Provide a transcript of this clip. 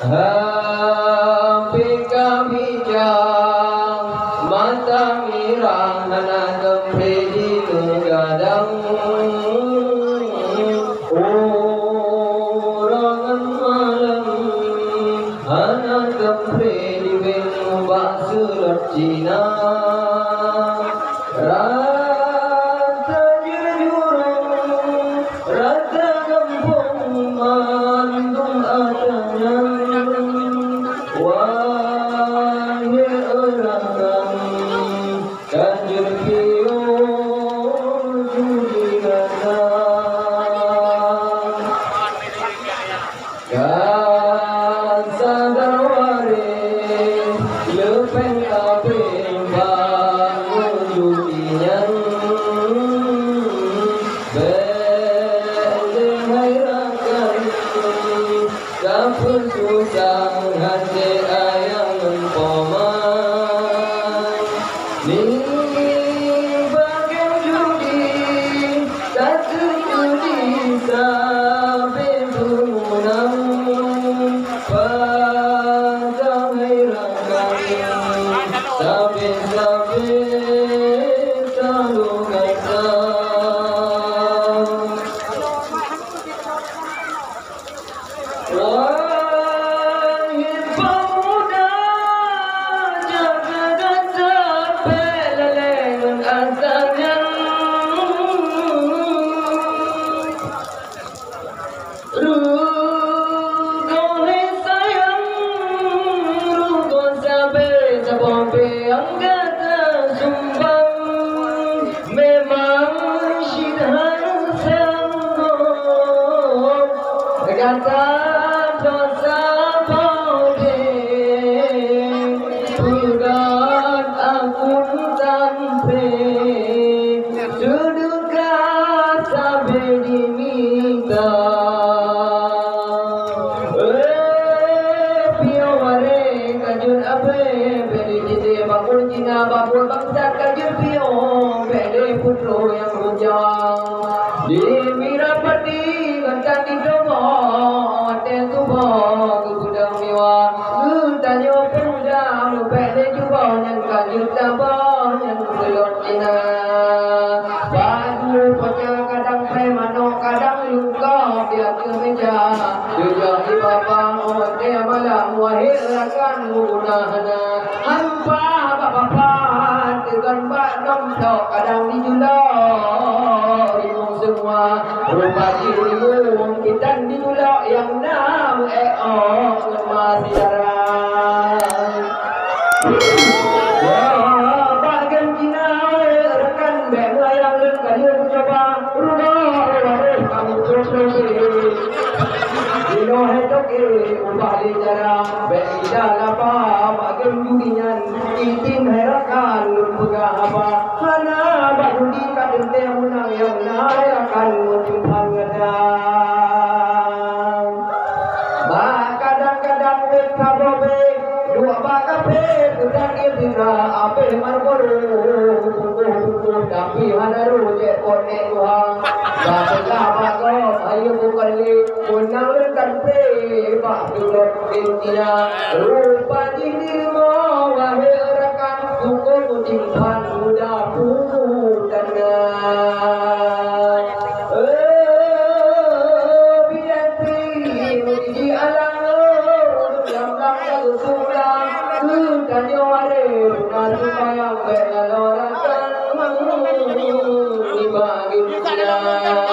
Hampir kami jam mata mirang anak kempe di gadang orangan malam anak kempe di bengubah surat Cina rasa jujurung rasa kampung mandung adanya susah hati ayam mempoman ni bagian judi satu judi sampai bunam pada hirakan sampai selalu kata kata dosa boleh bukan aku sampai sudahkah sampai diminta piaware kajun ape beli jite bakul Cina bakul bangsa kajun pio beli putro yang rujang di Mirapati kancan di Domo tentu bang gudang miwa tanyo pemuda lupa deh cuba yang kajut tabang yang belot Cina baju pakai kadang premano kadang luka dia ke meja jujur di babang ote malam wahirakan munahana hampa bapak tegan bak nom tok kadang dijulok semua rupa dirimu kita dijulok yang nam lemah siaran bagian Cina rekan bela yang kalian coba rumah kamu terus Dino hetoke ubali jara beda lapa bagian dunia itin herakan lupa apa hana badudi kadente munang yang akan menjumpai gadang kadang-kadang mereka bobe dua bakape sedang ibira ape marboru tapi hanaru je kone tuang baca bago ayo bukali punang lekan pe pak pilot Cina rupa dirimu wahai rekan hukum timpan muda putana supaya bela orang kan dibagi